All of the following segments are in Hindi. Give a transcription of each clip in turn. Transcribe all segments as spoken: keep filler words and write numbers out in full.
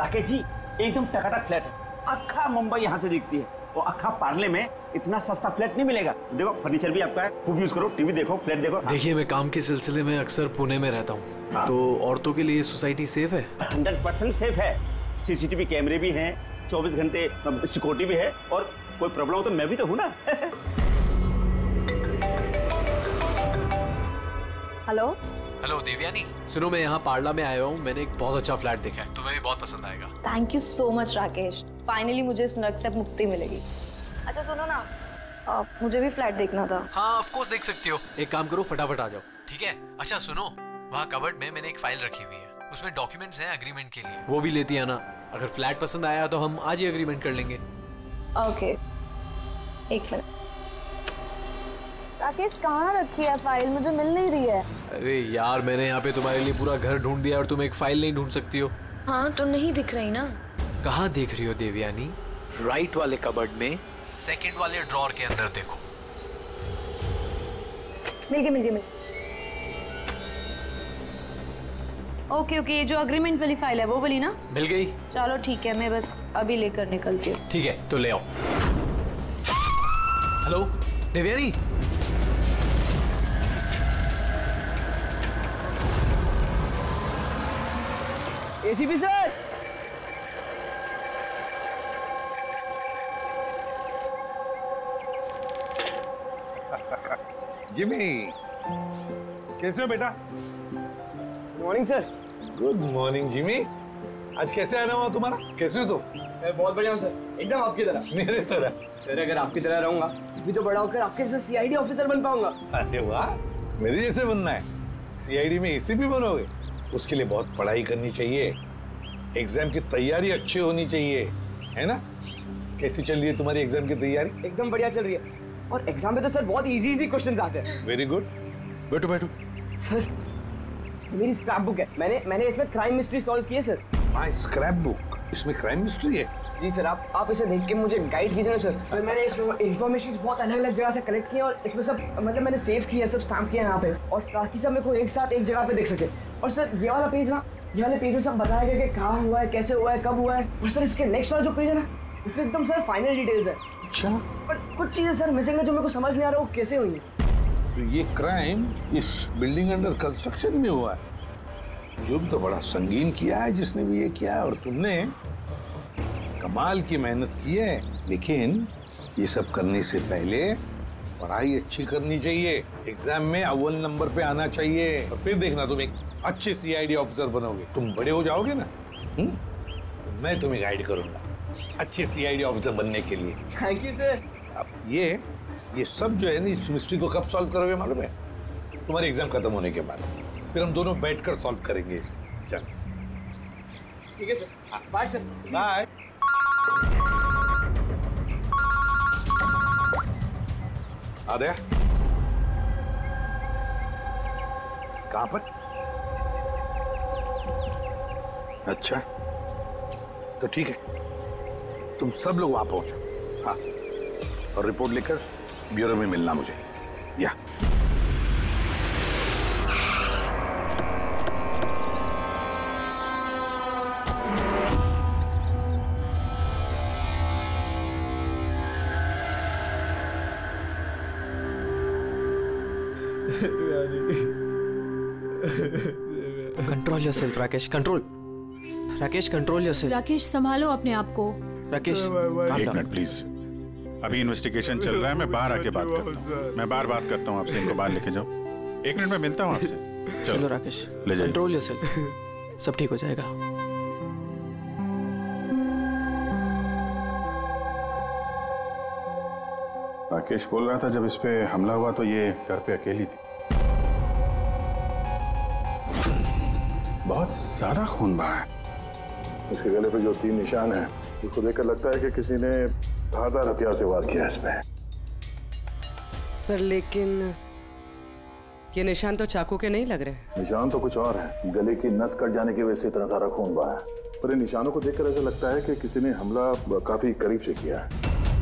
राकेश जी एकदम टकाटक फ्लैट है, अक्खा मुंबई यहाँ से दिखती है। और अक्खा पार्ले में इतना सस्ता फ्लैट नहीं मिलेगा। देखो फर्नीचर भी आपका है, खूब यूज करो, टीवी देखो, फ्लैट देखो। देखिए मैं काम के सिलसिले में अक्सर पुणे में रहता हूँ। हाँ। तो औरतों के लिए सोसाइटी सेफ है? हंड्रेड परसेंट सेफ है। सीसीटीवी कैमरे भी हैं, चौबीस घंटे सिक्योरिटी भी है, और कोई प्रॉब्लम हो तो मैं भी तो हूँ ना। हेलो हेलो देवयानी, सुनो मैं यहाँ पार्ला में आया हूँ, मैंने एक बहुत अच्छा फ्लैट देखा है, तुम्हें भी बहुत पसंद आएगा। Thank you so much Rakesh, finally मुझे इस नर्क से मुक्ति मिलेगी। अच्छा सुनो ना, आ, मुझे भी फ्लैट देखना था। हाँ ऑफ कोर्स देख सकती हो, एक काम करो फटाफट आ जाओ, ठीक है? अच्छा सुनो, वहाँ कबर्ड में मैंने एक फाइल रखी हुई है, उसमें डॉक्यूमेंट्स हैं एग्रीमेंट के लिए, वो भी लेती है ना। अगर फ्लैट पसंद आया तो हम आज ही एग्रीमेंट कर लेंगे। ओके एक मिनट। राकेश कहाँ रखी है फाइल, मुझे मिल नहीं रही है। अरे यार मैंने यहाँ पे तुम्हारे लिए पूरा घर ढूंढ दिया और तुम एक फाइल नहीं ढूंढ सकती हो? हाँ तो नहीं दिख रही ना। कहाँ देख रही हो देवयानी? राइट वाले कबर्ड में सेकंड वाले ड्रॉर के अंदर देखो। मिल गई मिल गई मिल ओके ओके, ये जो अग्रीमेंट वाली फाइल है वो वाली ना? मिल गई। चलो ठीक है, मैं बस अभी लेकर निकलती हूँ। ठीक है तो ले आओ। Hello Devyani, ACP sir, Jimmy कैसे हो बेटा? Morning sir. Good morning Jimmy, आज कैसे आना हुआ तुम्हारा? कैसे हो तुम? मैं बहुत बढ़िया हूँ सर, एकदम आपकी तरह। मेरे तरह? सर अगर आपकी तरह रहूंगा भी तो बड़ा होकर आपके जैसे सीआईडी ऑफिसर बन पाऊंगा। अरे वाह, मेरे जैसे बनना है? सीआईडी में एसीपी बनोगे? उसके लिए बहुत पढ़ाई करनी चाहिए, एग्जाम की तैयारी अच्छी होनी चाहिए, है ना? कैसी चल रही है तुम्हारी एग्जाम की तैयारी? एकदम बढ़िया चल रही है, और एग्जाम में तो सर बहुत इजी इजी क्वेश्चंस आते हैं। वेरी गुड, बैठो बैठो। सर मेरी स्क्रैप बुक है, मैंने मैंने इसमें क्राइम मिस्ट्री सॉल्व की है सर। हाँ स्क्रैप बुक, इसमें क्राइम मिस्ट्री है? जी सर, आप आप इसे देख के मुझे गाइड कीजिए ना सर। सर मैंने इसमें इन्फॉर्मेशन बहुत अलग अलग जगह से कलेक्ट की है, और इसमें सब मतलब मैंने सेव किया है, सब स्टैम्प किया है यहाँ पे, और ताकि सब मेरे को एक साथ एक जगह पे देख सके। और सर ये वाला पेज ना, ये वाले पेज में सब बताया गया कि कहाँ हुआ है, कैसे हुआ है, कब हुआ है। और सर इसके नेक्स्ट वाला जो पेज है ना, उसमें एकदम सर फाइनल डिटेल्स है। अच्छा, पर कुछ चीजें सर मिसिंग है जो मेरे को समझ नहीं आ रहा वो कैसे हुई है। तो ये क्राइम इस बिल्डिंग अंडर कंस्ट्रक्शन में हुआ है? जुर्म तो बड़ा संगीन किया है जिसने भी ये किया है, और तुमने कमाल की मेहनत की है। लेकिन ये सब करने से पहले पढ़ाई अच्छी करनी चाहिए, एग्जाम में अव्वल नंबर पे आना चाहिए, और फिर देखना तुम एक अच्छे सीआईडी ऑफिसर बनोगे। तुम बड़े हो जाओगे ना, हुँ? तो मैं तुम्हें गाइड करूंगा अच्छे सीआईडी ऑफिसर बनने के लिए। Thank you sir. अब ये ये सब जो है ना, इस मिस्ट्री को कब सॉल्व करोगे मालूम है? तुम्हारे एग्जाम खत्म होने के बाद, फिर हम दोनों बैठकर सॉल्व करेंगे इसे। चल ठीक है sir, bye sir. Bye. Aadya कहाँ पर? अच्छा तो ठीक है, तुम सब लोग वहां पहुंचो। हाँ, और रिपोर्ट लेकर ब्यूरो में मिलना मुझे। या control yourself Rakesh, control. Rakesh control yourself. Rakesh संभालो अपने आप को। राकेश एक मिनट प्लीज, अभी इन्वेस्टिगेशन चल रहा है, मैं बाहर आके बात करता हूँ। मैं बाहर बात करता हूँ आपसे, इनको बाहर लेके जाओ। एक मिनट में मिलता हूँ आपसे। चलो राकेश, ले जाइए। कंट्रोल योरसेल्फ, सब ठीक हो जाएगा। राकेश बोल रहा था जब इस पे हमला हुआ तो ये घर पे अकेली थी। बहुत ज्यादा खून बहा है। इसके गले पे जो तीन निशान हैं, उसको देखकर लगता है कि किसी ने धारदार हथियार से वार किया इसमें। सर लेकिन ये निशान तो चाकू के नहीं लग रहे। निशान तो कुछ और है, गले की नस कट जाने की वजह से इतना सारा खून बहा है। पर इन निशानों को देखकर ऐसा लगता है कि किसी ने हमला काफी करीब से किया है।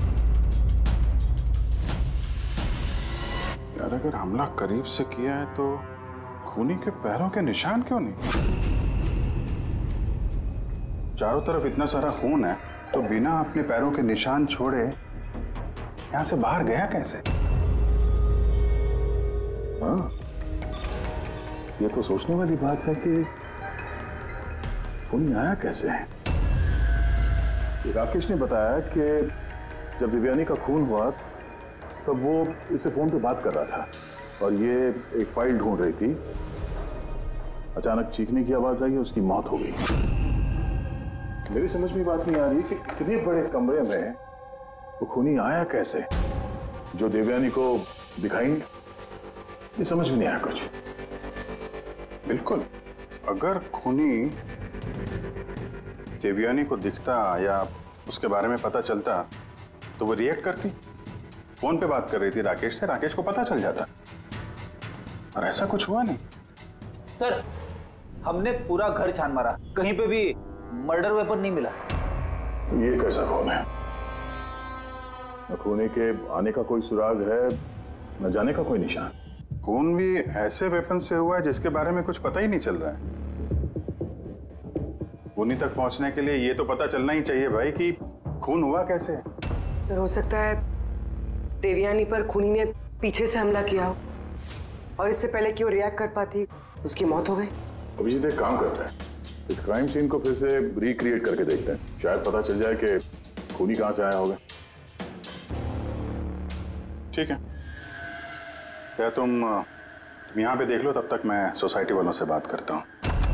यार अगर हमला करीब से किया है तो खूनी के पैरों के निशान क्यों नहीं? चारों तरफ इतना सारा खून है तो बिना अपने पैरों के निशान छोड़े यहाँ से बाहर गया कैसे? हाँ, ये तो सोचने वाली बात है कि खून आया कैसे है। राकेश ने बताया कि जब दिव्यानी का खून हुआ तब वो इससे फोन पे बात कर रहा था और ये एक फाइल ढूंढ रही थी। अचानक चीखने की आवाज आई, उसकी मौत हो गई। मेरी समझ में बात नहीं आ रही कि इतने बड़े कमरे में वो खूनी आया कैसे जो देवयानी को दिखाई नहीं। ये समझ में नहीं आया कुछ। बिल्कुल, अगर खूनी देवयानी को दिखता या उसके बारे में पता चलता तो वो रिएक्ट करती। फोन पे बात कर रही थी राकेश से, राकेश को पता चल जाता, और ऐसा कुछ हुआ नहीं। सर, हमने पूरा घर छान मारा, कहीं पे भी मर्डर वेपन नहीं मिला। ये कैसा खून है? न खूनी के आने का कोई सुराग है, न जाने का कोई निशान। खून भी ऐसे वेपन से हुआ है जिसके बारे में कुछ पता ही नहीं चल रहा है। खूनी तक पहुंचने के लिए ये तो पता चलना ही चाहिए भाई कि खून हुआ कैसे। सर, हो सकता है देवयानी पर खूनी ने पीछे से हमला किया हो और इससे पहले कि वो रिएक्ट कर पाती उसकी मौत हो गई। अभिजीत एक काम करते हैं, इस क्राइम सीन को फिर से रिक्रिएट करके देखते हैं, शायद पता चल जाए कि खूनी कहां से आया होगा। ठीक है, क्या तुम तुम यहाँ पे देख लो, तब तक मैं सोसाइटी वालों से बात करता हूँ।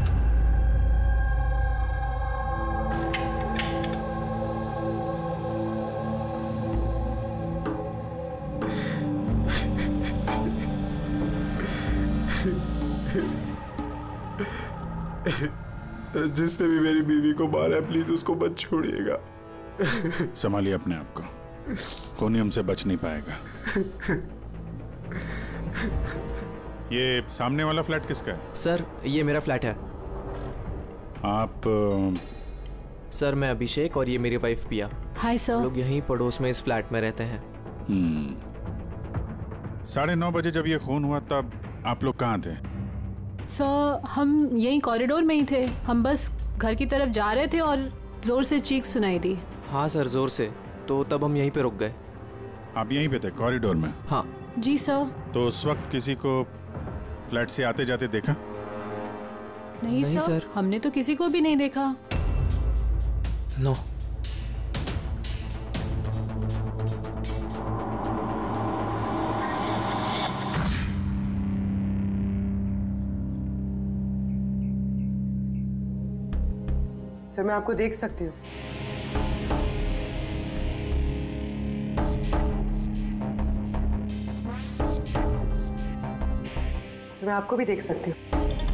जिसने भी मेरी बीवी को मारा है प्लीज उसको मत छोड़िएगा। संभालिए अपने आप को, खूनी हमसे बच नहीं पाएगा। ये सामने वाला फ्लैट किसका है? सर, ये मेरा फ्लैट है। आप? सर, मैं अभिषेक और ये मेरी वाइफ पिया। Hi sir. लोग यहीं पड़ोस में इस फ्लैट में रहते हैं। हम्म साढ़े नौ बजे जब ये खून हुआ तब आप लोग कहाँ थे? सर, हम यहीं कॉरिडोर में ही थे। हम बस घर की तरफ जा रहे थे और जोर से चीख सुनाई दी। हाँ सर, जोर से। तो तब हम यहीं पे रुक गए। आप यहीं पे थे कॉरिडोर में? हाँ जी सर। तो उस वक्त किसी को फ्लैट से आते जाते देखा? नहीं, नहीं सर, सर हमने तो किसी को भी नहीं देखा। नो। सर, मैं आपको देख सकती हूँ। सर, मैं आपको भी देख सकती हूँ।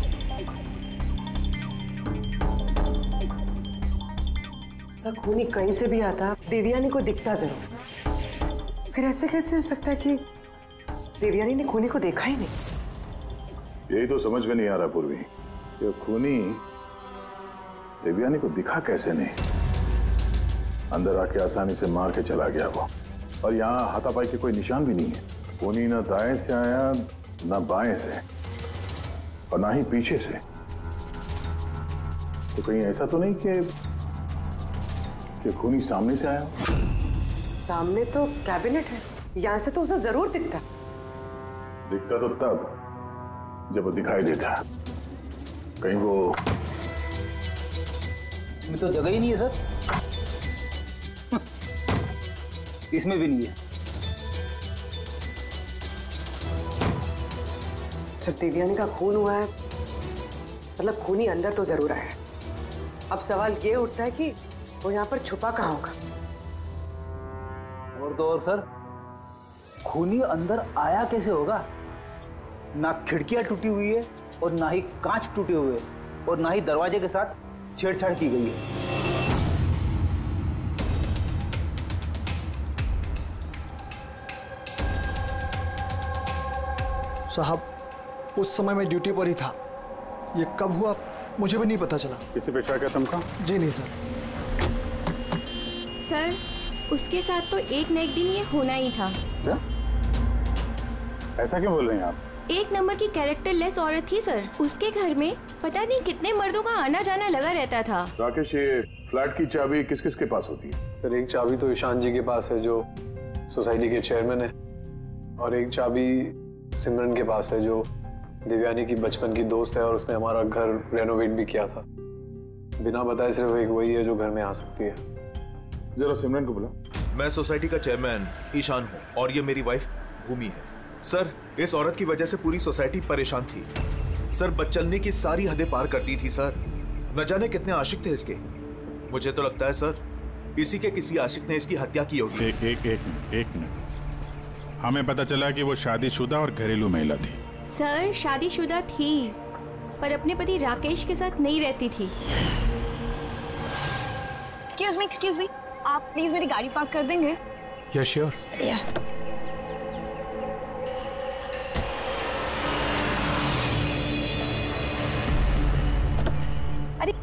सर, खूनी कहीं से भी आता देवयानी को दिखता जरूर। फिर ऐसे कैसे हो सकता है कि देवयानी ने खूनी को देखा ही नहीं? यही तो समझ में नहीं आ रहा पूर्वी, ये खूनी देवयानी को दिखा कैसे नहीं? अंदर आके आसानी से मार के चला गया वो, और यहाँ हाथापाई के कोई निशान भी नहीं है। खूनी ना दाएं से आया ना बाएं से और ना ही पीछे से। तो कहीं ऐसा तो नहीं कि कि खूनी सामने से आया? सामने तो कैबिनेट है, यहाँ से तो उसे जरूर दिखता। दिखता तो तब जब वो दिखाई देता। कहीं वो इसमें तो जगह ही नहीं है सर। इसमें भी नहीं है। सर, देवयानी का खून हुआ है, मतलब खूनी अंदर तो जरूर आया है। अब सवाल ये उठता है कि वो यहाँ पर छुपा कहाँ होगा। और तो और सर, खूनी अंदर आया कैसे होगा? ना खिड़कियां टूटी हुई है और ना ही कांच टूटे हुए और ना ही दरवाजे के साथ छेड़छाड़ की गई है। साहब, उस समय मैं ड्यूटी पर ही था। ये कब हुआ मुझे भी नहीं पता चला। किसी पे शक है तुमको? जी नहीं सर। सर, उसके साथ तो एक न एक दिन ये होना ही था। क्या? ऐसा क्यों बोल रहे हैं आप? एक नंबर की कैरेक्टरलेस औरत थी सर। उसके घर में पता नहीं कितने मर्दों का आना जाना लगा रहता था। राकेश, ये फ्लैट की चाबी किस किस के पास होती है? सर एक चाबी तो ईशान जी के पास है जो सोसाइटी के चेयरमैन है, और एक चाबी सिमरन के पास है जो दिव्यानी की बचपन की दोस्त है और उसने हमारा घर रेनोवेट भी किया था। बिना बताए सिर्फ एक वही है जो घर में आ सकती है। जरा सिमरन को बुला। मैं सोसाइटी का चेयरमैन ईशान हूँ और ये मेरी वाइफ भूमि है। सर, इस औरत की वजह से पूरी सोसाइटी परेशान थी। सर, बदचलने की सारी हदें पार करती थी सर। न जाने कितने आशिक थे इसके। मुझे तो लगता है सर, इसी के किसी आशिक ने इसकी हत्या की होगी। एक एक एक मिनट एक मिनट हमें पता चला कि वो शादीशुदा और घरेलू महिला थी। सर, शादीशुदा थी पर अपने पति राकेश के साथ नहीं रहती थी। एक्सक्यूज मी एक्सक्यूज मी आप प्लीज मेरी गाड़ी पार्क कर देंगे? या श्योर। या अरे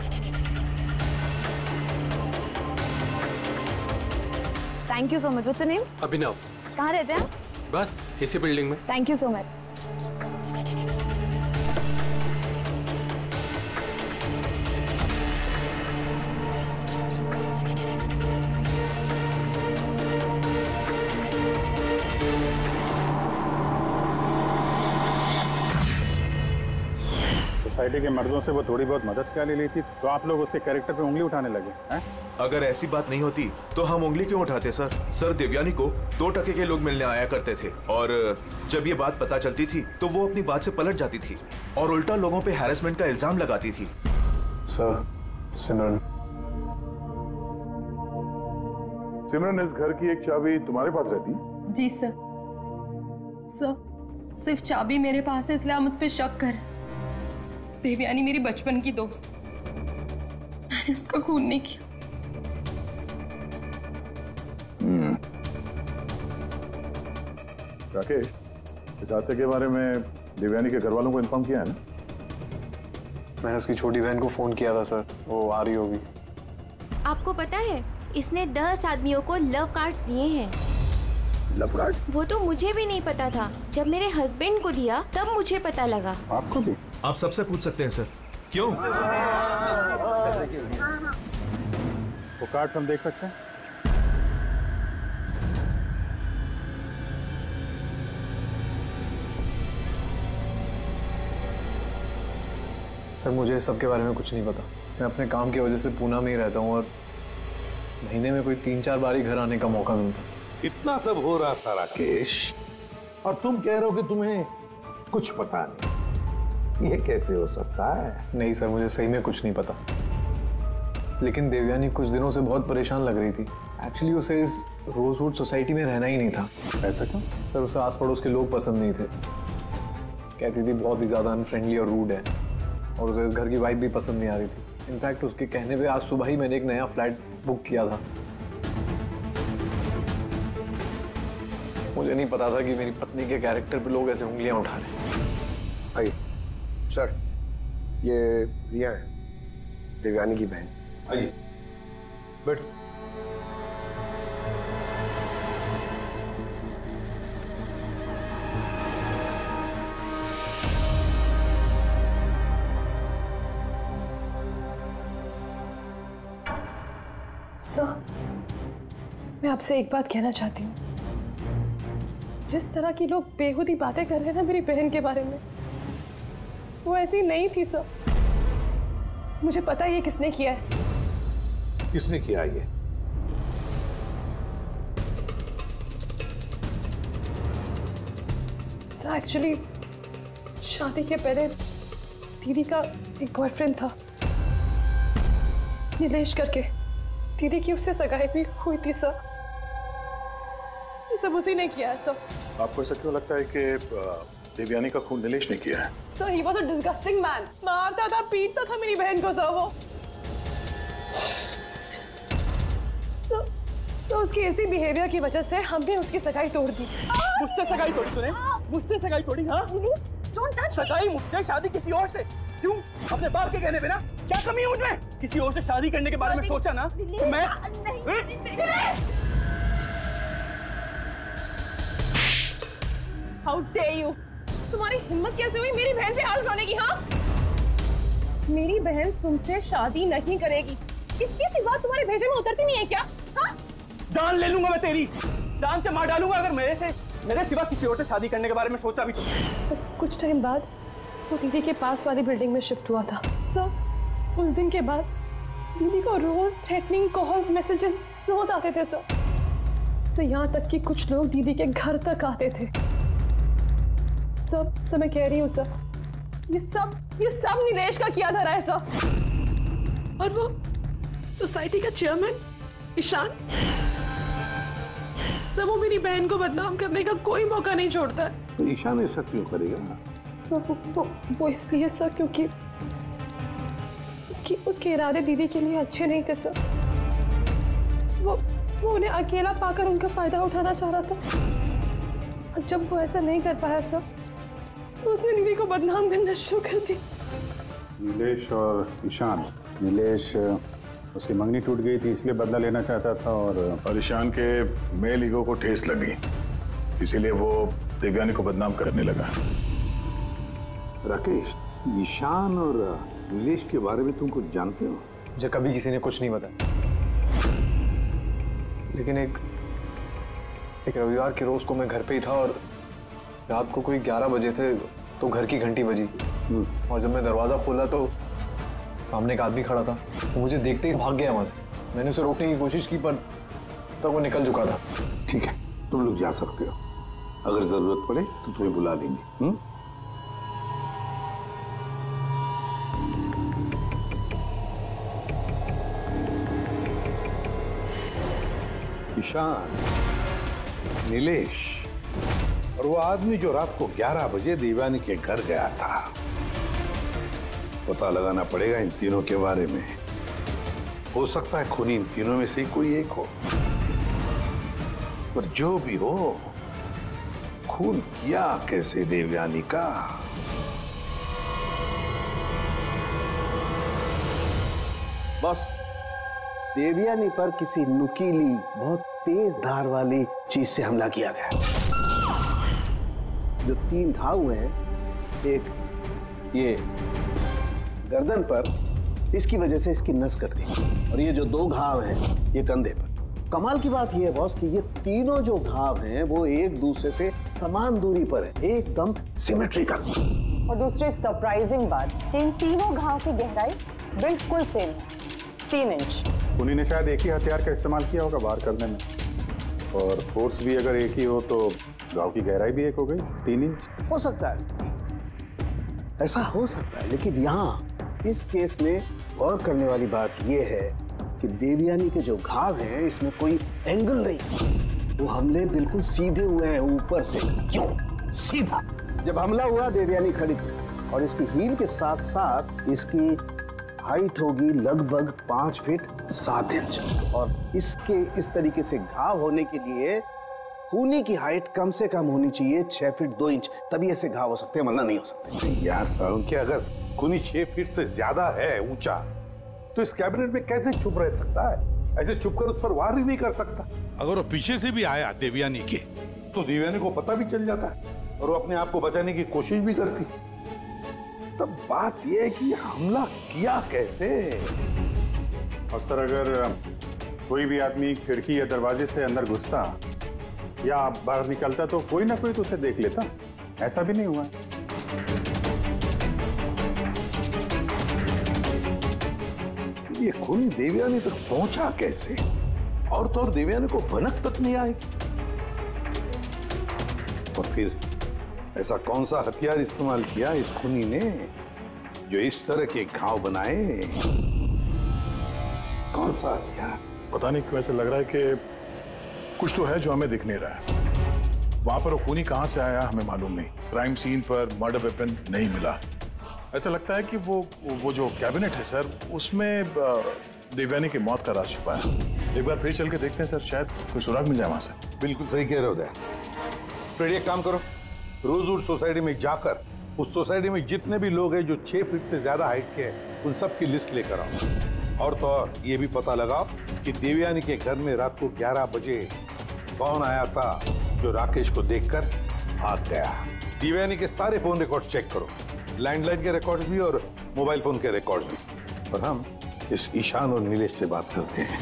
thank you so much. What's your name? Abhinav. कहाँ रहते हैं? बस इसी बिल्डिंग में। Thank you so much. Society के मर्दों से वो थोड़ी बहुत मदद क्या ले ली थी, तो आप लोग उसके कैरेक्टर पे उंगली उठाने लगे हैं? अगर ऐसी बात नहीं होती तो हम उंगली क्यों उठाते सर? सर, दिव्यानी को दो टके के लोग मिलने आया करते थे और जब ये बात पता चलती थी तो वो अपनी बात से पलट जाती थी और उल्टा लोगों पे हैरेसमेंट का इल्जाम लगाती थी। सर, सिमरन सिमरन, इस घर की एक चाबी तुम्हारे पास रहती है? जी सर। सर, सिर्फ चाबी मेरे पास है इसलिए आप मुझ पे शक कर। देवयानी मेरी बचपन की दोस्त, मैंने उसका खून नहीं किया। राकेश, इस हादसे के बारे में दिव्यानी के घर वालों को इन्फॉर्म किया है ना? मैंने उसकी छोटी बहन को फोन किया था सर, वो आ रही होगी। आपको पता है इसने दस आदमियों को लव कार्ड्स दिए हैं। Love card? वो तो मुझे भी नहीं पता था। जब मेरे हस्बैंड को दिया तब मुझे पता लगा। आपको भी? आप सबसे पूछ सकते हैं सर। क्यों? वो कार्ड हम देख सकते हैं? सर, मुझे सबके बारे में कुछ नहीं पता। मैं अपने काम की वजह से पूना में ही रहता हूँ और महीने में कोई तीन चार बार ही घर आने का मौका मिलता। इतना सब हो रहा था राकेश, और तुम कह रहे हो कि तुम्हें कुछ पता नहीं। ये कैसे हो सकता है? नहीं सर, मुझे सही में कुछ नहीं पता। लेकिन देवयानी कुछ दिनों से बहुत परेशान लग रही थी। एक्चुअली उसे इस रोजवुड सोसाइटी में रहना ही नहीं था। ऐसा क्यों? सर, उसे आस पड़ोस के लोग पसंद नहीं थे। कहती थी बहुत ही ज़्यादा अनफ्रेंडली और रूड है, और उसे इस घर की वाइब भी पसंद नहीं आ रही थी। इनफैक्ट उसके कहने पे आज सुबह ही मैंने एक नया फ्लैट बुक किया था। मुझे नहीं पता था कि मेरी पत्नी के कैरेक्टर पे लोग ऐसे उंगलियां उठा रहे हैं। आइए सर, ये रिया है, देवयानी की बहन। आइए बैठ। सर, मैं आपसे एक बात कहना चाहती हूँ। जिस तरह की लोग बेहुदी बातें कर रहे हैं ना मेरी बहन के बारे में, वो ऐसी नहीं थी सर। मुझे पता है ये किसने किया है। किसने किया ये? सर, एक्चुअली शादी के पहले दीदी का एक बॉयफ्रेंड था, नीलेश करके। दीदी की उससे सगाई भी हुई थी सर। ये सब उसी ने किया है सर। आपको ऐसा क्यों लगता है कि देवयानी का खून नीलेश ने किया है? Sir, he was a disgusting man। मारता था, पीटता था मेरी बहन को सर वो। सर, सर उसकी इसी बिहेवियर की वजह से हमने उसकी सगाई तोड़ दी। मुझसे सगाई तोड़ी तूने? मुझसे सगाई तोड़ी? हाँ, सगाई मुझसे, शादी किसी और से। क्यों? अपने बाप के कहने पे ना? क्या कमी है मुझमें? किसी और से शादी करने के बारे में सोचा ना तो मैं How dare you? तुम्हारी हिम्मत कैसे हुई मेरी बहन पे हाथ उठाने की? हाँ, मेरी बहन तुमसे शादी नहीं करेगी। इतनी सी बात तुम्हारे भेजे में उतरती नहीं है क्या? हाँ, जान ले लूंगा मैं तेरी, जान से मार डालूंगा अगर मेरे से मेरे सिवा किसी और से शादी करने के बारे में सोचा भी तो। तो कुछ टाइम बाद वो दीदी के पास वाली बिल्डिंग में शिफ्ट हुआ था। सर उस दिन के बाद दीदी को रोज थ्रेटनिंग कॉल्स मैसेजेस रोज आते थे सर। सर यहाँ तक कि कुछ लोग दीदी के घर तक आते थे। सब सब मैं कह रही हूँ सर, ये सब ये सब नीलेश का किया धरा है सर। और वो सोसाइटी का चेयरमैन ईशान, सर वो मेरी बहन को बदनाम करने का कोई मौका नहीं छोड़ता है। तो ईशान ऐसा क्यों करेगा? वो वो, वो, वो इसलिए सर क्योंकि उसकी उसके इरादे दीदी के लिए अच्छे नहीं थे सर। वो वो उन्हें अकेला पाकर उनका फायदा उठाना चाह रहा था। और जब वो ऐसा नहीं कर पाया सर तो उसने दीदी को बदनाम करना शुरू कर दी। नीलेश और ईशान, नीलेश उसकी मंगनी टूट गई थी इसलिए बदला लेना चाहता था और और ईशान के मेल ईगो को ठेस लगी, इसीलिए वो देवयानी को बदनाम करने लगा। राकेश, ईशान और नीलेश के बारे में तुम कुछ जानते हो? मुझे कभी किसी ने कुछ नहीं बताया, लेकिन एक एक रविवार के रोज को मैं घर पे ही था और रात को कोई ग्यारह बजे थे तो घर की घंटी बजी और जब मैं दरवाजा खोला तो सामने एक आदमी खड़ा था। तो मुझे देखते ही भाग गया वहां से। मैंने उसे रोकने की कोशिश की पर तब तो वो निकल चुका था। ठीक है, तुम लोग जा सकते हो, अगर जरूरत पड़े तो तुम्हें बुला लेंगे। हुँ? ईशान, नीलेश और वो आदमी जो रात को ग्यारह बजे देवयानी के घर गया था, पता लगाना पड़ेगा इन तीनों के बारे में। हो सकता है खूनी इन तीनों में से कोई एक हो, पर जो भी हो, खून किया कैसे देवयानी का? बस देवयानी पर किसी नुकीली बहुत तेज धार वाली चीज से हमला किया गया। जो तीन घाव हुए हैं, एक ये गर्दन पर, इसकी वजह से इसकी नस कट गई, और ये जो दो घाव हैं ये कंधे पर। कमाल की बात ये है बॉस कि ये तीनों जो घाव हैं वो एक दूसरे से समान दूरी पर है, एकदम सिमेट्रिकल। और दूसरी एक सरप्राइजिंग बात कि इन तीनों घाव की गहराई बिल्कुल सेम है, तीन इंच। खूनी ने शायद एक ही हथियार का इस्तेमाल किया होगा वार करने में, और फोर्स भी अगर एक ही हो तो घाव की गहराई भी एक हो गई, तीन इंच। हो सकता है, ऐसा हो सकता है, लेकिन यहाँ इस केस में गौर करने वाली बात यह है कि देवयानी के जो घाव हैं इसमें कोई एंगल नहीं, वो हमले बिल्कुल सीधे हुए हैं ऊपर से। क्यों सीधा? जब हमला हुआ देवयानी खड़ी थी और इसकी हील के साथ साथ इसकी हाइट होगी लगभग पांच फीट सात इंच, और इसके इस तरीके से घाव होने के लिए खूनी की हाइट कम से कम होनी चाहिए छह फीट दो इंच, तभी ऐसे घाव हो सकते हैं, वरना नहीं हो सकते। यार साहब, क्या अगर खूनी छह फीट से ज्यादा है ऊंचा तो इस कैबिनेट में कैसे चुप रह सकता है? ऐसे चुप कर उस पर वार ही नहीं कर सकता। अगर वो पीछे से भी आया देवयानी के तो देवयानी को पता भी चल जाता है और वो अपने आप को बचाने की कोशिश भी करती। तब बात यह है कि हमला किया कैसे? और सर, अगर कोई भी आदमी खिड़की या दरवाजे से अंदर घुसता या बाहर निकलता तो कोई ना कोई तो उसे देख लेता, ऐसा भी नहीं हुआ। ये खूनी देवयानी तक पहुंचा कैसे? और तो और देवयानी को भनक तक नहीं आएगी। और फिर ऐसा कौन सा हथियार इस्तेमाल किया इस खूनी ने जो इस तरह के घाव बनाए? कौन सा हथियार? पता नहीं क्यों ऐसा लग रहा है कि कुछ तो है जो हमें दिख नहीं रहा है। वहां पर वो खूनी कहां से आया हमें मालूम नहीं। क्राइम सीन पर मर्डर वेपन नहीं मिला। ऐसा लगता है कि वो वो जो कैबिनेट है सर, उसमें देवयानी की मौत का राज छुपा है। एक बार फिर चल के देखते हैं सर, शायद कोई सुराग मिल जाए वहां से। बिल्कुल सही कह रहे हो उदय। फिर एक काम करो, रोजवुड सोसाइटी में जाकर उस सोसाइटी में जितने भी लोग हैं जो छह फीट से ज्यादा हाइट के हैं, उन सब की लिस्ट लेकर आओ। और तो और ये भी पता लगाओ कि देवयानी के घर में रात को ग्यारह बजे कौन आया था जो राकेश को देखकर भाग गया। दिव्यानी के सारे फोन रिकॉर्ड चेक करो, लैंडलाइन के रिकॉर्ड्स भी और मोबाइल फोन के रिकॉर्ड्स भी। और हम इस ईशान और नीलेश से बात करते हैं।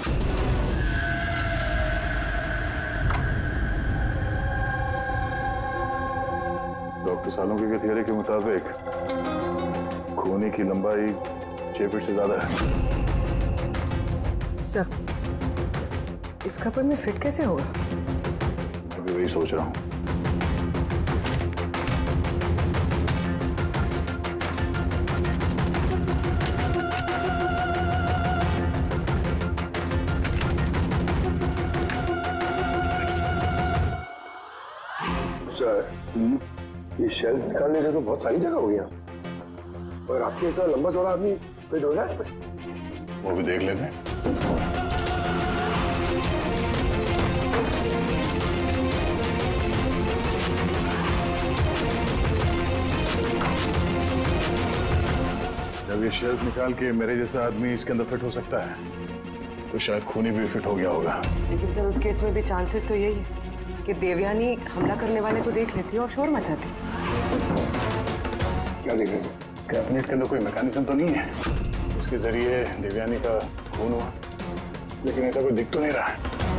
डॉक्टर सालुंके की थियरी के मुताबिक खूनी की लंबाई छह फीट से ज्यादा है। सर, इस कपड़े में फिट कैसे होगा? अभी वही सोच रहा हूँ। सर, ये शेल्फ निकालने से तो बहुत सारी जगह हो गया, और आपके ऐसा लंबा चौड़ा आदमी फिट हो गया इस पे? वो भी देख लेते हैं। जब ये शेल्फ निकाल के मेरे जैसा आदमी इसके अंदर फिट हो सकता है तो शायद खूनी भी फिट हो गया होगा। लेकिन सर, उस केस में भी चांसेस तो यही है कि देवयानी हमला करने वाले को देख लेती और शोर मचाती। क्या देख रहे हैं? कैबिनेट के अंदर कोई मैकेनिज्म तो नहीं है इसके जरिए देवयानी का खून हुआ, लेकिन ऐसा कोई दिख तो नहीं रहा है।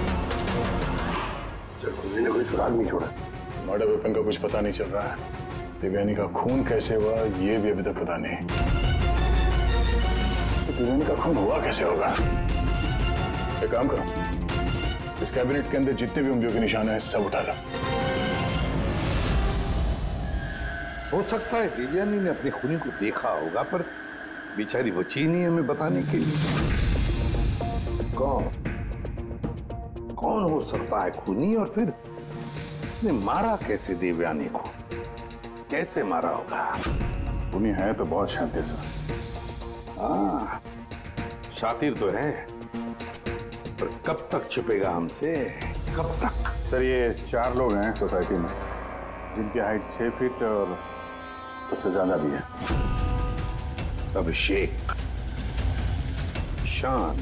खूनी ने कोई सुराग नहीं छोड़ा। मर्डर वेपन का कुछ पता नहीं चल रहा है। देवयानी का खून कैसे हुआ ये भी अभी तक पता नहीं। तो देवयानी का खून हुआ कैसे होगा? एक काम करो, इस कैबिनेट के अंदर जितने भी उंगलियों के निशान हैं सब उठा लो। हो सकता है देवयानी ने अपने खूनी को देखा होगा, पर बेचारी बची नहीं हमें बताने के लिए। कौन कौन हो सकता है खूनी, और फिर उसने मारा कैसे देवयानी को? कैसे मारा होगा? खूनी है तो बहुत शातिर सर। हाँ, शातिर तो है, पर कब तक छिपेगा हमसे? कब तक? सर, ये चार लोग हैं सोसाइटी में जिनकी हाइट छह फीट और उससे ज्यादा भी है। अभिषेक, शान,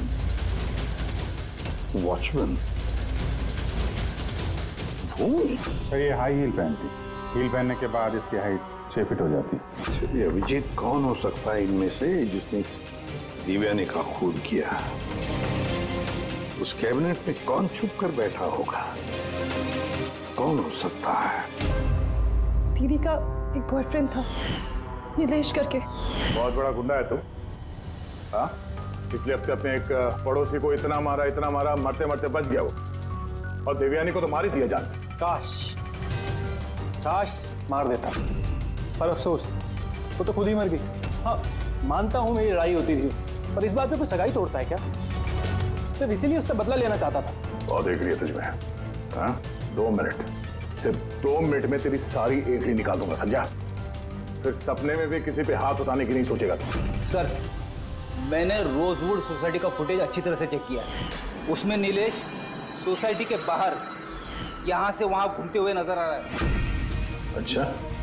वॉचमैन, भूमि। सर, ये हाई हील पहनती, हील पहनने के बाद इसकी हाइट छह फीट हो जाती। चलिए, अभिजीत कौन हो सकता है इनमें से जिसने दिव्यानी का खून किया? उस कैबिनेट में कौन छुप कर बैठा होगा? कौन हो सकता है? दीदी का एक बॉयफ्रेंड था, नीलेश करके। बहुत बड़ा गुंडा है तू। हाँ, पिछले हफ्ते अपने एक पड़ोसी को इतना मारा इतना मारा, मरते मरते बच गया वो, और देवयानी को तो मार ही दिया जान से। काश काश मार देता, पर अफसोस वो तो खुद ही मर गई। हाँ, मानता हूँ मेरी लड़ाई होती थी, पर इस बात पे कोई सगाई तोड़ता है क्या? सिर्फ इसीलिए उससे बदला लेना चाहता था। बहुत देख लिया तुझमें। हाँ, दो मिनट, सिर्फ दो मिनट में तेरी सारी एंट्री निकाल दूंगा, समझा? फिर सपने में भी किसी पे हाथ उठाने की नहीं सोचेगा तू। सर, मैंने रोजवुड सोसाइटी का फुटेज अच्छी तरह से चेक किया है। उसमें नीलेश सोसाइटी के बाहर यहाँ से वहाँ घूमते हुए नजर आ रहा है। अच्छा,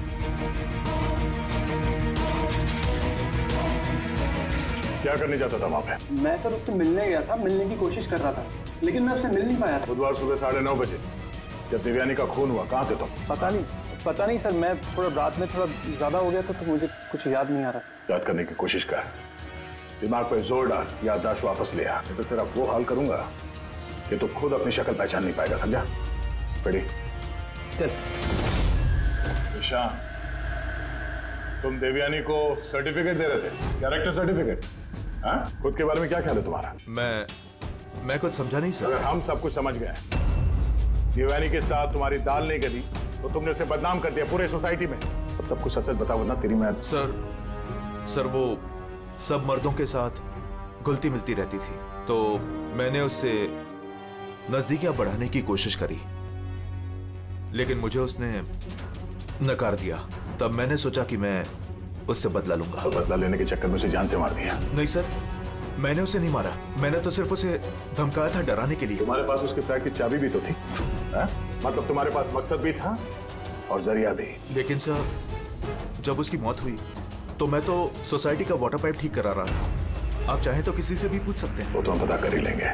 क्या करने जाता था वहाँ पे? मैं सर उससे मिलने गया था, मिलने की कोशिश कर रहा था, लेकिन मैं उससे मिल नहीं पाया था। बुधवार सुबह साढ़े नौ बजे जब देवयानी का खून हुआ, कहाँ थे तुम? पता नहीं पता नहीं सर, मैं थोड़ा रात में थोड़ा ज्यादा हो गया था तो मुझे कुछ याद नहीं आ रहा। याद करने की कोशिश कर, दिमाग पे जोर डाल, याददाश्त वापस ले आ, तो तेरा वो हाल करूंगा कि तू खुद अपनी शक्ल पहचान नहीं पाएगा, समझा? बड़ी चल। ईशान, तुम देवयानी को सर्टिफिकेट दे रहे थे, कैरेक्टर सर्टिफिकेट। हाँ, खुद के बारे में क्या ख्याल है तुम्हारा? मैं मैं कुछ समझा नहीं सर। अगर हम सब कुछ समझ गए, देवयानी के साथ तुम्हारी दाल नहीं गली तो तुमने उसे बदनाम कर दिया पूरे सोसाइटी में। अब सब कुछ सच सच बताओ ना, तेरी मैं। सर सर वो सब मर्दों के साथ घुलती मिलती रहती थी, तो मैंने उससे नजदीकियां बढ़ाने की कोशिश करी, लेकिन मुझे उसने नकार दिया। तब मैंने सोचा कि मैं उससे बदला लूंगा। तो बदला लेने के चक्कर में उसे जान से मार दिया? नहीं सर, मैंने उसे नहीं मारा, मैंने तो सिर्फ उसे धमकाया था डराने के लिए। तुम्हारे पास उसके फ्लैट की चाबी भी तो थी, है? मतलब तुम्हारे पास मकसद भी था और जरिया भी। लेकिन सर, जब उसकी मौत हुई तो मैं तो सोसाइटी का वाटर पाइप ठीक करा रहा था। आप चाहें तो किसी से भी पूछ सकते हैं। वो तो हम पता कर ही लेंगे।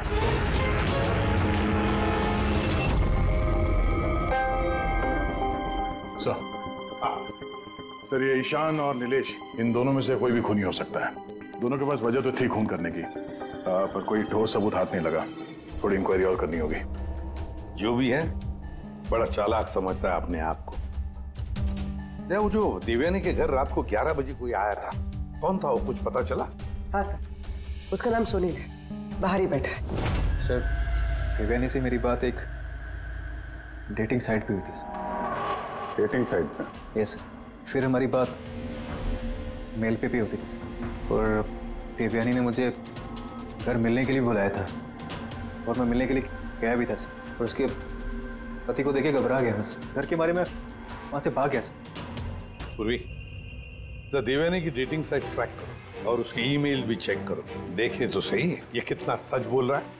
सर, सर ये ईशान और नीलेश, इन दोनों में से कोई भी खूनी हो सकता है। दोनों के पास वजह तो थी खून करने की, आ, पर कोई ठोस सबूत हाथ नहीं लगा। थोड़ी इंक्वायरी और करनी होगी। जो भी है, बड़ा चालाक समझता है अपने आप को। वो जो देवयानी के घर रात को ग्यारह बजे कोई आया था, कौन था वो, कुछ पता चला? हाँ सर, उसका नाम सुनील है, बाहर ही बैठा है। सर, देवयानी से मेरी बात एक डेटिंग साइट पे हुई थी सर। डेटिंग साइट पे? Yes sir. फिर हमारी बात मेल पे भी होती थी सर, और देवयानी ने मुझे घर मिलने के लिए बुलाया था और मैं मिलने के लिए गया भी था सर, और उसके पति को देखे घबरा गया मैं सर। घर के बारे में वहाँ से भाग गया सर। पूर्वी, तो देवयानी की डेटिंग साइट ट्रैक करो और उसकी ईमेल भी चेक करो, देखे तो सही ये कितना सच बोल रहा है।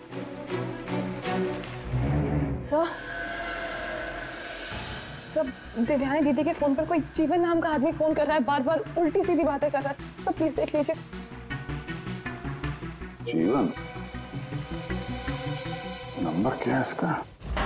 सर, सर देवयानी दीदी के फोन पर कोई जीवन नाम का आदमी फोन कर रहा है, बार बार उल्टी सीधी बातें कर रहा है। सब प्लीज देख लीजिए। जीवन? नंबर क्या है इसका?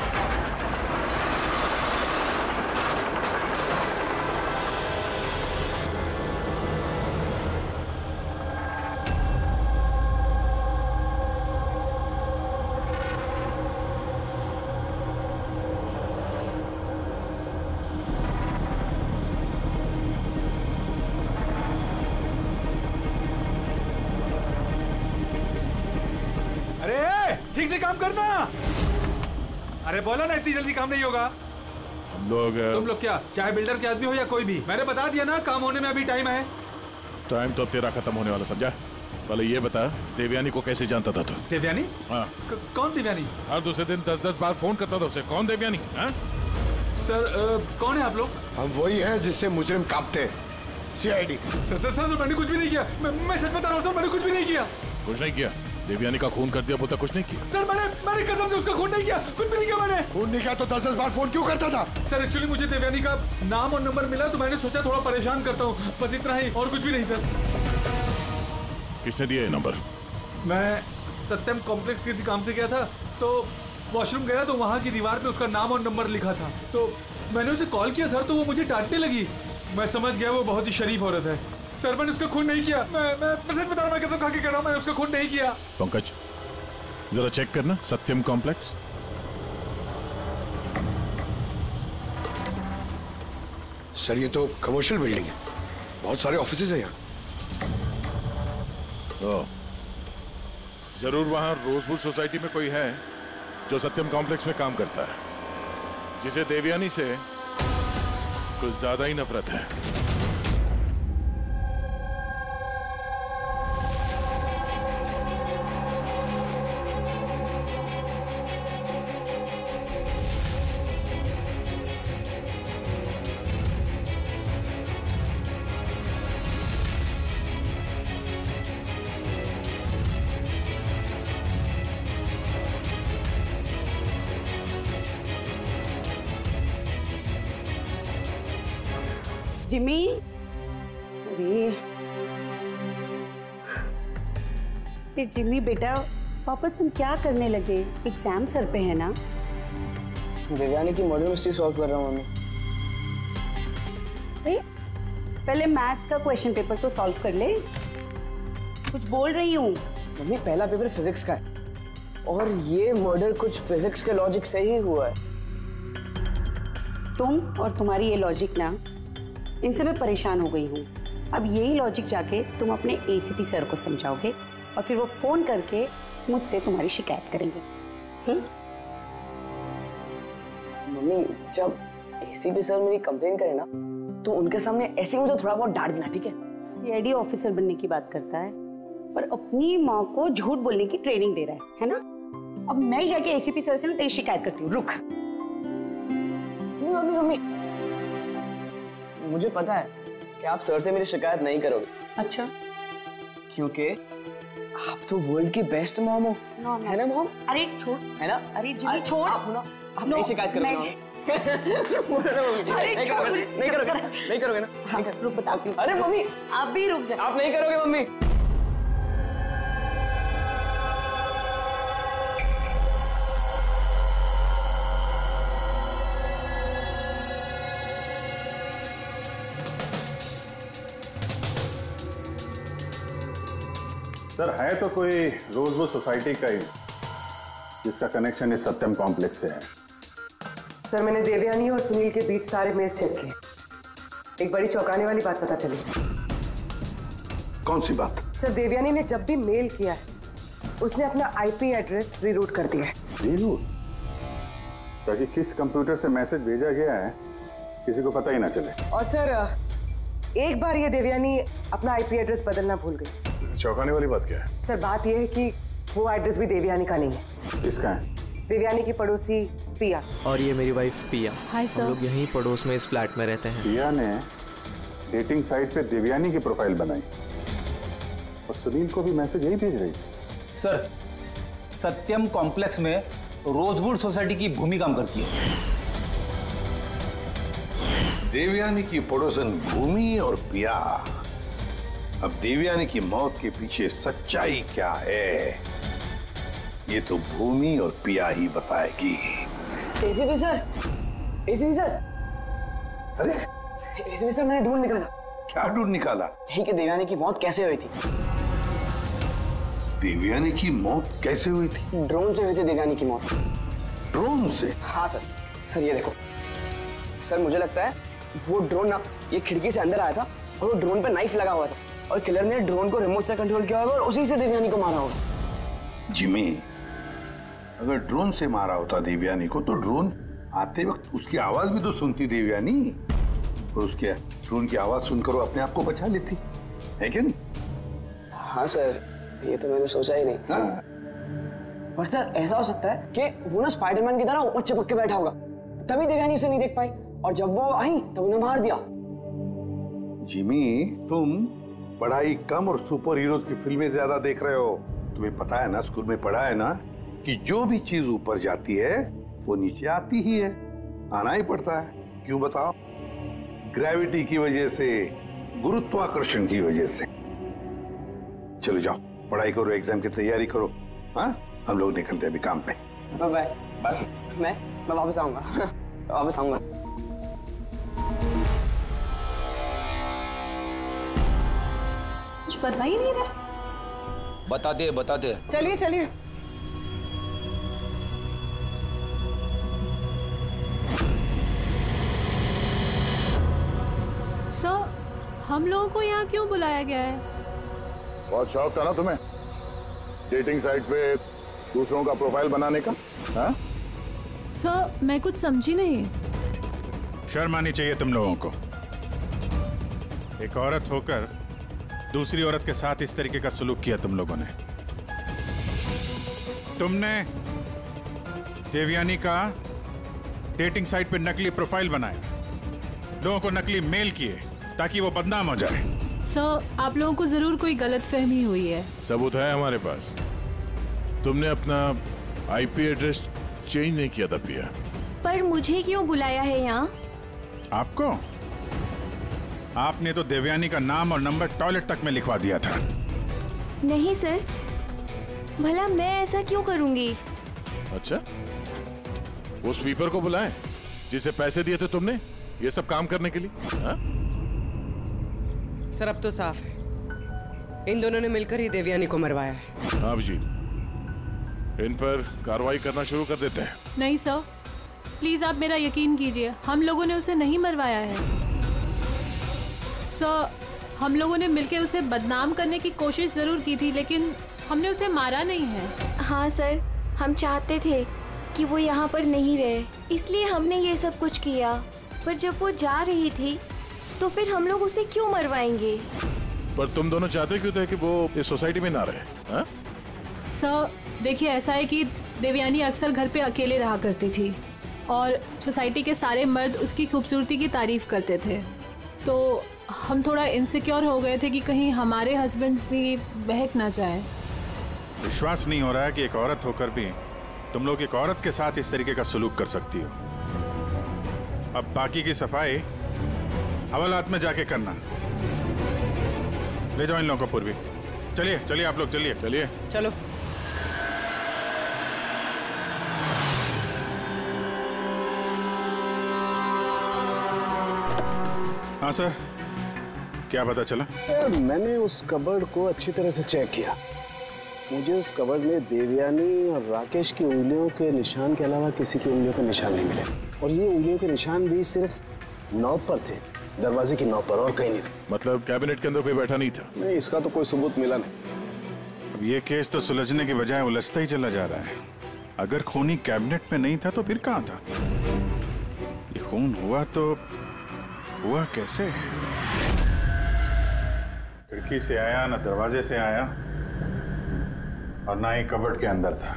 ठीक से काम करना। अरे बोला ना, इतनी जल्दी काम नहीं होगा। हम लोग तुम लोग क्या चाहे बिल्डर के आदमी हो या कोई भी, मैंने बता दिया ना, काम होने में अभी टाइम है। टाइम तो अब तेरा खत्म होने वाला, समझा? पहले ये बता, देवयानी को कैसे जानता था तू? देवयानी? हाँ। कौन देवयानी? हर दूसरे दिन दस दस बार फोन करता था उसे। कौन देवयानी? हाँ? सर आ, कौन है आप लोग? हम वही हैं जिससे मुजरिम कांपते हैं, सीआईडी। सर सर सर मैंने कुछ भी नहीं किया। मैं, मैं सच बता रहा हूँ सर, मैंने कुछ भी नहीं किया। कुछ नहीं किया? देवयानी का खून कर दिया, बोलता कुछ नहीं किया? सर मैंने मैंने कसम से उसका खून नहीं किया, कुछ भी नहीं किया मैंने। खून नहीं किया तो दस दस बार फोन क्यों करता था? सर एक्चुअली मुझे देवयानी का नाम और नंबर मिला तो मैंने सोचा थोड़ा परेशान करता हूँ, बस इतना ही, और कुछ भी नहीं सर। किसने दिया ये नंबर? मैं सत्यम कॉम्प्लेक्स किसी काम से गया था, तो वॉशरूम गया तो वहाँ की दीवार पे उसका नाम और नंबर लिखा था, तो मैंने उसे कॉल किया सर, तो वो मुझे डांटने लगी। मैं समझ गया वो बहुत ही शरीफ औरत है। सर मैंने उसका खून नहीं किया, मैं मैं, मैं सच बता रहा हूँ, मैं कसम खा के कह रहा हूँ, मैंने उसका खून नहीं किया। पंकज, जरा चेक करना सत्यम कॉम्प्लेक्स। सर ये तो कमर्शियल बिल्डिंग है, बहुत सारे ऑफिसेज हैं यहाँ। तो जरूर वहां रोजवुड सोसाइटी में कोई है जो सत्यम कॉम्प्लेक्स में काम करता है, जिसे देवयानी से कुछ ज्यादा ही नफरत है। जिमी, अरे ये जिमी बेटा, वापस तुम क्या करने लगे? एग्जाम सर पे है ना? देवयानी की मर्डर मिस्ट्री सॉल्व कर रहा हूँ मम्मी। अरे पहले मैथ्स का क्वेश्चन पेपर तो सॉल्व कर ले। कुछ बोल रही हूँ मम्मी, पहला पेपर फिजिक्स का है और ये मर्डर कुछ फिजिक्स के लॉजिक से ही हुआ है। तुम और तुम्हारी ये लॉजिक ना, इनसे मैं परेशान हो गई हूँ। अब यही लॉजिक जाके तुम अपने एसीपी सर को समझाओगे और फिर वो फोन करके मुझसे तुम्हारी शिकायत करेंगे। हुँ? मम्मी, जब एसीपी सर मेरी कंप्लेन करे ना, तो उनके सामने ऐसे ही मुझे थोड़ा बहुत डांट देना, ठीक है? सीआईडी ऑफिसर बनने की बात करता है पर अपनी माँ को झूठ बोलने की ट्रेनिंग दे रहा है, है ना? अब मैं ही जाके एसीपी सर से ना तेरी शिकायत करती हूँ। रुक। मम्मी मम्मी, मुझे पता है कि आप सर से मेरी शिकायत नहीं करोगे। अच्छा? क्योंकि आप तो वर्ल्ड की बेस्ट मॉम हो, है ना मॉम? अरे छोड़, है ना? अरे जिमी छोड़। आप ना, आप नहीं शिकायत करोगे ना? नहीं करोगे, नहीं करोगे, नहीं करोगे ना? हाँ, रुक बताती हूँ। अरे मम्मी, आप भी रुक जाओ। आप नहीं करोगे मम्मी? सर है तो कोई रोजवुड सोसाइटी का ही जिसका कनेक्शन इस सत्यम कॉम्प्लेक्स से है। सर मैंने देवयानी और सुनील के बीच सारे मेल्स चेक किए। एक बड़ी चौंकाने वाली बात पता चली। कौन सी बात? सर देवयानी ने जब भी मेल किया है उसने अपना आईपी एड्रेस रीरूट कर दिया है। रीरूट? ताकि किस कंप्यूटर से मैसेज भेजा गया है किसी को पता ही ना चले। और सर एक बार ये देवयानी अपना आईपी एड्रेस बदलना भूल गई। चौंकाने वाली बात क्या है? सर बात यह है कि वो एड्रेस भी देवयानी का नहीं है। किसका है? देवयानी की पड़ोसी पिया। और ये मेरी वाइफ पिया। Hi sir. हम लोग यहीं पड़ोस में इस फ्लैट में रहते हैं। पिया ने डेटिंग साइट पे देवयानी की प्रोफाइल बनाई और सुनील को भी मैसेज यही भेज रही थी। सर सत्यम कॉम्प्लेक्स में रोजवुड सोसाइटी की भूमि काम करती है। देवयानी की पड़ोसन भूमि और पिया। अब देवयानी की मौत के पीछे सच्चाई क्या है ये तो भूमि और पिया ही बताएगी। ACP sir, ACP sir. अरे एसीपी सर मैंने ढूंढ निकाला। क्या ढूंढ निकाला? यही कि देवयानी की मौत कैसे हुई थी। देवयानी की मौत कैसे हुई थी? ड्रोन से हुई थी देवयानी की मौत। ड्रोन से? हाँ सर। सर ये देखो सर, मुझे लगता है वो ड्रोन ना ये खिड़की से अंदर आया था और वो ड्रोन पे नाइफ लगा हुआ था और किलर ने ड्रोन को रिमोट से कंट्रोल किया होगा और उसी से देवयानी को मारा होगा। जिमी, अगर ड्रोन से मारा होता देवयानी को तो ड्रोन आते वक्त उसकी आवाज भी तो सुनती देवयानी और उसके ड्रोन की आवाज सुनकर वो अपने आप को बचा लेती है क्या नहीं? हाँ सर, ये तो मैंने सोचा ही नहीं। हाँ। पर सर ऐसा हो सकता है कि वो ना स्पाइडरमैन की तरह ऊपर चिपक के बैठा होगा, तभी देवयानी उसे नहीं देख पाई और जब वो आई तब उन्हें मार दिया। जिमी, तुम पढ़ाई कम और सुपर हीरोज की फिल्में ज्यादा देख रहे हो। तुम्हें पता है ना, स्कूल में पढ़ा है ना कि जो भी चीज ऊपर जाती है वो नीचे आती ही है, आना ही पड़ता है। क्यों बताओ? ग्रेविटी की वजह से, गुरुत्वाकर्षण की वजह से। चलो जाओ, पढ़ाई करो, एग्जाम की तैयारी करो। हाँ, हम लोग निकलते हैं अभी काम पे। Bye bye. मैं मैं वापस आऊंगा। वापस आऊंगा। कुछ पता ही नहीं रहा। बता दे बता दे। चलिए चलिए। सर हम लोगों को यहाँ क्यों बुलाया गया है? बहुत शौक था ना तुम्हें डेटिंग साइट पे दूसरों का प्रोफाइल बनाने का? हाँ? सर मैं कुछ समझी नहीं। शर्म आनी चाहिए तुम लोगों को। एक औरत होकर दूसरी औरत के साथ इस तरीके का सलूक किया तुम लोगों ने। तुमने देवयानी का डेटिंग साइट पे नकली प्रोफाइल बनाए, लोगों को नकली मेल किए ताकि वो बदनाम हो जाए। सर आप लोगों को जरूर कोई गलतफहमी हुई है। सबूत है हमारे पास। तुमने अपना आईपी एड्रेस चेंज नहीं किया था पिया। पर मुझे क्यों बुलाया है यहाँ? आपको? आपने तो देवयानी का नाम और नंबर टॉयलेट तक में लिखवा दिया था। नहीं सर, भला मैं ऐसा क्यों करूंगी? अच्छा, वो स्वीपर को बुलाएं जिसे पैसे दिए थे तुमने ये सब काम करने के लिए? हा? सर अब तो साफ है, इन दोनों ने मिलकर ही देवयानी को मरवाया है। हाँ अभिजीत, इन पर कार्रवाई करना शुरू कर देते हैं। नहीं सर, प्लीज आप मेरा यकीन कीजिए, हम लोगों ने उसे नहीं मरवाया है। सर हम लोगों ने मिलकर उसे बदनाम करने की कोशिश जरूर की थी, लेकिन हमने उसे मारा नहीं है। हाँ सर, हम चाहते थे कि वो यहाँ पर नहीं रहे, इसलिए हमने ये सब कुछ किया। पर जब वो जा रही थी तो फिर हम लोग उसे क्यों मरवाएंगे? पर तुम दोनों चाहते क्यों थे कि वो इस सोसाइटी में ना रहे? हा? सर देखिए, ऐसा है कि देवयानी अक्सर घर पे अकेले रहा करती थी और सोसाइटी के सारे मर्द उसकी खूबसूरती की तारीफ करते थे, तो हम थोड़ा इनसिक्योर हो गए थे कि कहीं हमारे हस्बैंड्स भी बहक ना जाए। विश्वास नहीं हो रहा है कि एक औरत होकर भी तुम लोग एक औरत के साथ इस तरीके का सलूक कर सकती हो। अब बाकी की सफाई हवालात में जाके करना। ले जाओ इन लोगों को पूर्वी। चलिए चलिए आप लोग, चलिए चलिए चलो। हाँ सर, क्या पता चला? मैंने उस कबर्ड को अच्छी तरह से चेक किया मुझे उस कबर्ड में देवयानी और राकेश की उंगलियों के निशान के अलावा किसी की उंगलियों के निशान नहीं मिले। और ये उंगलियों के निशान भी सिर्फ नॉब पर थे, दरवाजे की नॉब पर, और कहीं नहीं थे। मतलब कैबिनेट के अंदर कोई बैठा नहीं था? नहीं, इसका तो कोई सबूत मिला नहीं। अब ये केस तो सुलझने की बजाय उलझता ही चला जा रहा है। अगर खूनी कैबिनेट में नहीं था तो फिर कहाँ था? ये खून हुआ तो हुआ कैसे? खिड़की से आया, ना दरवाजे से आया, और ना ही कबर्ड के अंदर था।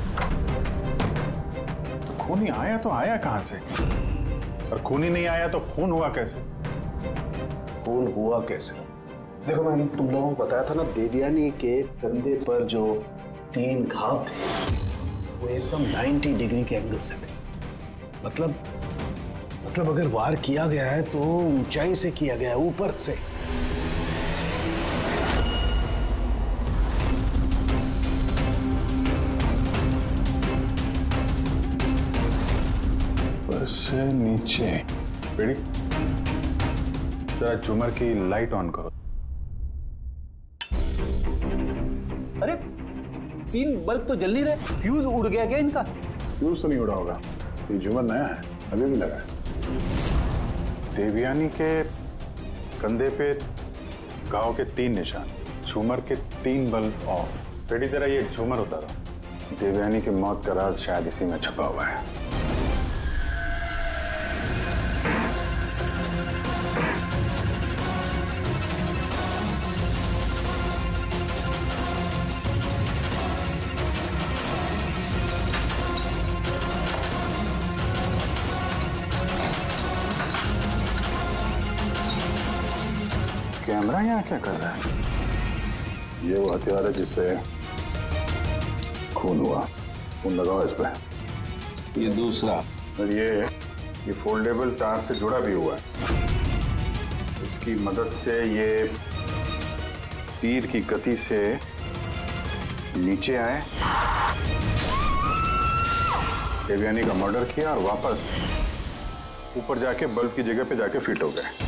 तो खूनी आया तो आया कहां से? और खूनी नहीं आया तो खून हुआ कैसे? खून हुआ कैसे? देखो, मैंने तुम लोगों को बताया था ना, देवयानी के कंधे पर जो तीन घाव थे वो एकदम नब्बे डिग्री के एंगल से थे। मतलब मतलब अगर वार किया गया है तो ऊंचाई से किया गया है, ऊपर से। ऊपर से नीचे। बेड़ी, जरा झूमर की लाइट ऑन करो। अरे तीन बल्ब तो जल नहीं रहे, फ्यूज उड़ गया क्या इनका? फ्यूज तो नहीं उड़ा होगा, ये झूमर नया है, अभी भी लगा है। देवयानी के कंधे पे घाव के तीन निशान, झूमर के तीन बल्ब ऑफ। बेटी जरा ये झूमर उतारो। देवयानी की मौत का राज शायद इसी में छुपा हुआ है। कैमरा यहाँ क्या कर रहा है? ये वो हथियार है जिससे खून हुआ। खून लगाओ इस पे। ये दूसरा, और ये ये फोल्डेबल तार से जुड़ा भी हुआ है। इसकी मदद से ये तीर की गति से नीचे आए, देवयानी का मर्डर किया और वापस ऊपर जाके बल्ब की जगह पे जाके फिट हो गए।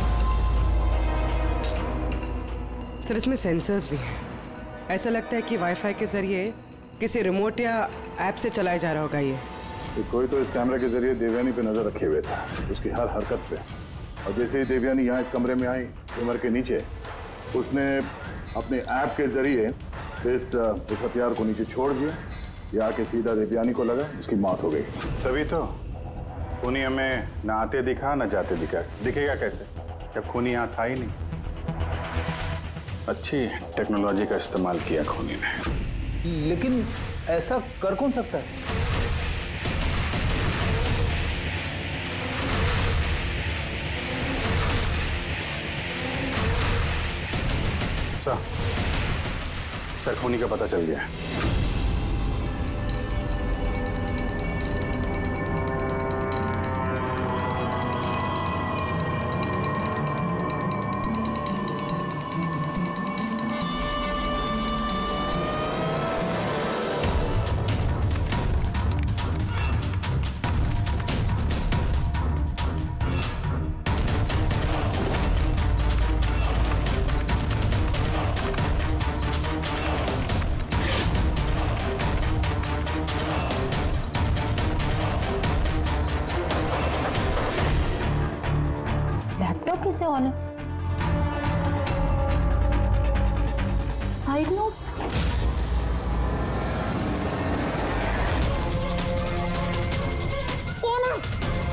सर, इसमें सेंसर्स भी हैं। ऐसा लगता है कि वाईफाई के जरिए किसी रिमोट या ऐप से चलाया जा रहा होगा ये। तो कोई तो इस कैमरे के जरिए देवयानी पे नजर रखे हुए था, उसकी हर हरकत पे। और जैसे ही देवयानी यहाँ इस कमरे में आई, कमर के नीचे, उसने अपने ऐप के जरिए इस इस हथियार को नीचे छोड़ दिया। ये आके सीधा देवयानी को लगा, उसकी मौत हो गई। तभी तो खूनी हमें ना आते दिखा ना जाते दिखा। दिखेगा कैसे जब खूनी यहाँ था ही नहीं? अच्छी टेक्नोलॉजी का इस्तेमाल किया खूनी ने। लेकिन ऐसा कर कौन सकता है? सर, सर खूनी का पता चल गया। लैपटॉप कैसे ऑन है? Side note? ऑन है।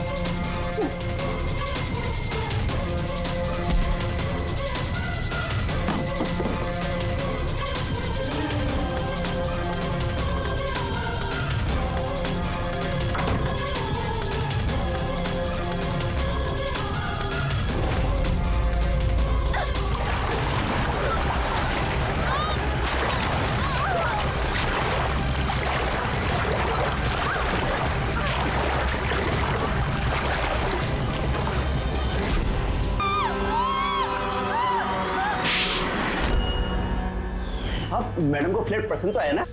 मैडम को फ्लैट पसंद तो आया ना?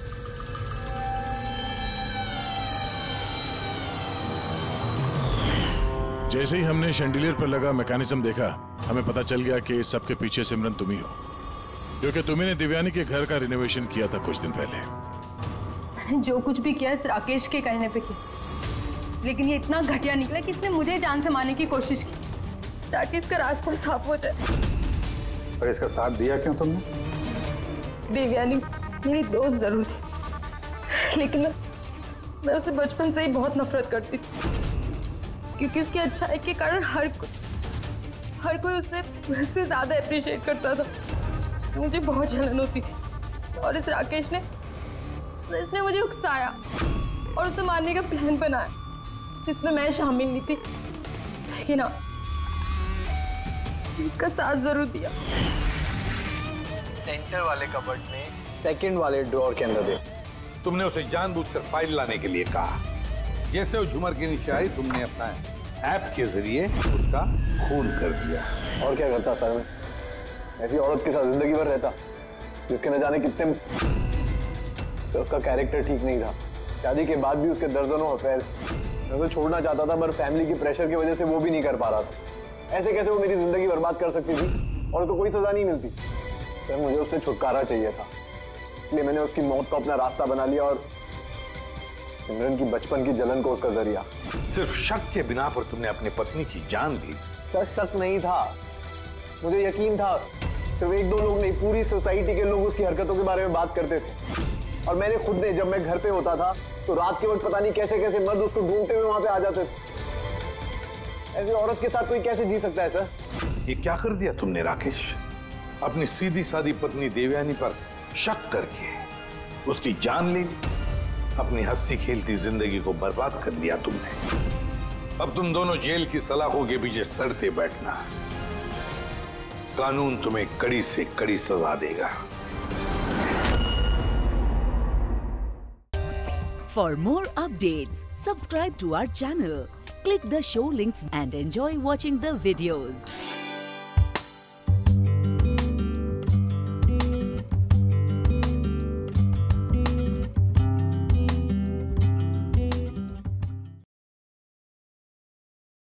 जैसे ही हमने शैंडिलियर पर लगा मैकेनिज्म देखा, हमें पता चल गया कि इस सब के पीछे सिमरन तुम ही हो। क्योंकि तुमने दिव्यानी के घर का रिनोवेशन किया था कुछ दिन पहले। मैंने जो कुछ भी किया इस राकेश के कहने पे किया, लेकिन ये इतना घटिया निकला कि इसने मुझे जान से मारने की कोशिश की ताकि इसका रास्ता साफ हो जाए। और इसका साथ दिया क्यों तुमने? देवयानी मेरी दोस्त जरूर थी, लेकिन मैं, मैं उसे बचपन से ही बहुत नफरत करती थी, क्योंकि उसकी अच्छाई के कारण हर को, हर कोई उससे उससे ज्यादा अप्रिशिएट करता था। मुझे बहुत जलन होती थी और इस राकेश ने इसने मुझे उकसाया और उसे मारने का प्लान बनाया, जिसमें मैं शामिल नहीं थी, लेकिन हाँ, इसका साथ जरूर दिया। सेंटर वाले कबर्ड में सेकंड वाले ड्रॉर के अंदर दे। तुमने उसे जानबूझकर फाइल लाने के लिए कहा। जैसे वो झूमर के नीचे आई, तुमने अपना ऐप के जरिए उसका खून कर दिया। और क्या करता सर मैं? ऐसी औरत के साथ जिंदगी भर रहता जिसके न जाने कितने, तो उसका कैरेक्टर ठीक नहीं था। शादी के बाद भी उसके दर्जनों अफेयर। मैं तो छोड़ना चाहता था, पर फैमिली की प्रेशर की वजह से वो भी नहीं कर पा रहा था। ऐसे कैसे वो मेरी जिंदगी बर्बाद कर सकती थी और तो कोई सजा नहीं मिलती। सर मुझे उससे छुटकारा चाहिए था, इसलिए मैंने उसकी मौत को अपना रास्ता बना लिया और सिमरन की बचपन की जलन को उसका जरिया। सिर्फ शक के बिना पर तुमने अपनी पत्नी की जान ली। सर शक नहीं था, मुझे यकीन था। सिर्फ एक दो लोग नहीं, पूरी सोसाइटी के लोग उसकी हरकतों के बारे में बात करते थे। और मैंने खुद ने, जब मैं घर पे होता था तो रात के वक्त पता नहीं कैसे कैसे मर्द उसको ढूंढते हुए वहां पे आ जाते थे। ऐसी औरत के साथ कोई कैसे जी सकता है सर? ये क्या कर दिया तुमने राकेश? अपनी सीधी सादी पत्नी देवयानी पर शक करके उसकी जान ली, अपनी हंसी खेलती जिंदगी को बर्बाद कर दिया तुमने। अब तुम दोनों जेल की सलाखों के पीछे सड़ते बैठना। कानून तुम्हें कड़ी से कड़ी सजा देगा। For more updates, subscribe to our channel, click the show links and enjoy watching the videos.